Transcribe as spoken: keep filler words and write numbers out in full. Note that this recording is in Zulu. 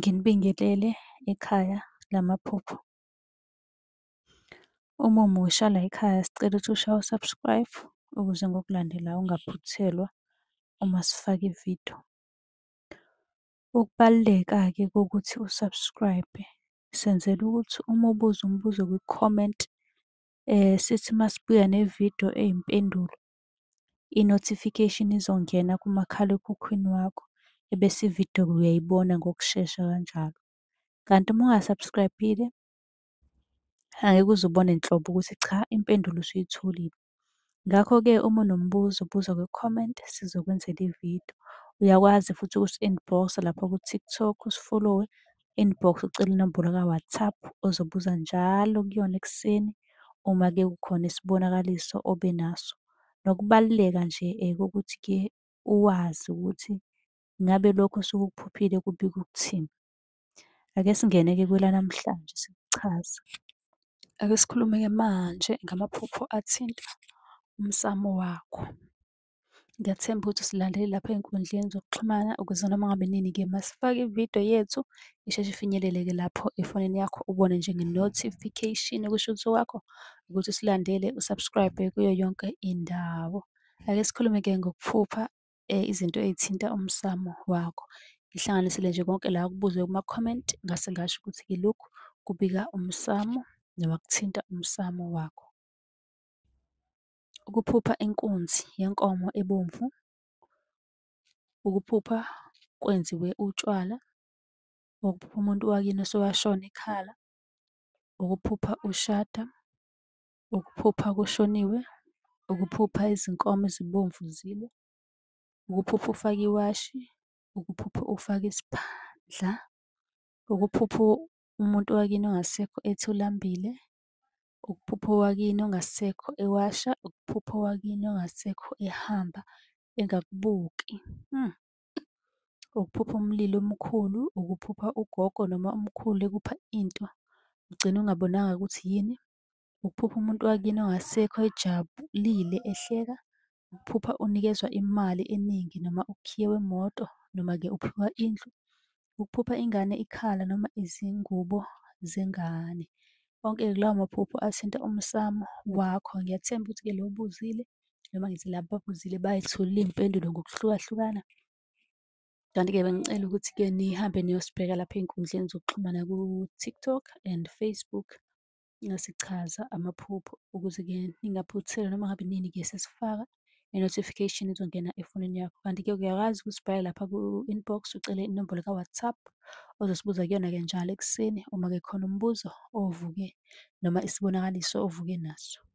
Nginibingelele ekhaya lamaphupho. Uma umusha la ekhaya sicela ukuthi ushaye u-subscribe ukuze ngokulandelayo ungaphuthelwa uma sifaka ividiyo. Ukubaluleka-ke kokuthi u-subscribe, senzela ukuthi uma ubuza umbuzo kwi-comment, sithi masibuya nevidiyo eyimpendulo, i-notification izongena kumakhalekhukhwini wakho, ebese ividiyo-ke uyayibona ngokushesha kanjalo. Kanti uma unga-subscribe-ile, angeke uze ubone nhlobo ukuthi cha, impendulo usuyitholile. Ngakho-ke uma unombuzo buza kwi-comment sizokwenzela ividiyo. Uyakwazi futhi ukusi-inbox-a lapha ku-TikTok, usi-follow-we, inbox ucele inombolo ka-WhatsApp ozobuza njalo kuyona ekuseni uma-ke kukhona isibonakaliso obenaso. Nokubaluleka nje kokuthi-ke uwazi ukuthi ngabe lokho osuke ukuphuphile kubika ukuthini. Ake singene-ke kwelanamhlanje sikuchaze. Ake sikhulume-ke manje ngamaphupho athinta umsamo wakho. Ngiyathemba ukuthi usilalele lapha ey'nkundleni zokuxhumana ukuze noma ngabe nini-ke masifaka ividiyo yethu isheshe ifinyelele-ke lapho efonini yakho, ubone njenge-notification kushuthi wakho ukuthi usilandele u-subscribe kuyo yonke indawo. Ake sikhulume-ke ngokuphupha izinto ey'thinta umsamo wakho. Ngihlanganisile nje konke la okubuzwe kuma-comment ngase ngasho ukuthi-ke lokhu kubika umsamo noma kuthinta umsamo wakho. Ukuphupha inkunzi yenkomo ebomvu, ukuphupha kwenziwe utshwala, ukuphupha umuntu wakini osuke washona ekhala, ukuphupha ushada, ukuphupha kushoniwe, ukuphupha izinkomo ezibomvu zilwa, ukuphupha ufake iwashi, ukuphupha ufake isiphandla, ukuphupha umuntu wakini ongasekho ethi ulambile, ukuphupha owakini ongasekho ewasha, ukuphupha owakini ongasekho ehamba engakubuki. Ukuphupha umlilo omkhulu, ukuphupha ugogo noma umkhulu ekupha into ugcine ungabonanga ukuthi yini, ukuphupha umuntu wakini ongasekho ejabulile ehleka, ukuphupha unikezwa imali eningi noma ukhiye wemoto noma-ke uphiwa indlu, ukuphupha ingane ikhala noma izingubo zengane. Onke-ke lawo maphupho athinta umsamo wakho. Ngiyathemba ukuthi-ke lo obuzile noma ngithi laba ababuzile bay'tholile iy'mpendulo ngokuhlukahlukana. Kanti-ke bengicela ukuthi-ke nihambe niyosibheka lapha ey'nkundleni zokuxhumana ku-TikTok and Facebook, ngasichaza amaphupho ukuze-ke ningaphuthelwa noma ngabe nini-ke sesifaka i-notification izongena efonini yakho. Kanti-ke uyakwazi ukusibhalela lapha ku-inbox ucele inombolo ka-WhatsApp ozosibuza kuyona-ke njalo ekuseni uma-ke khona umbuzo ovuke noma isibonakaliso ovuke naso.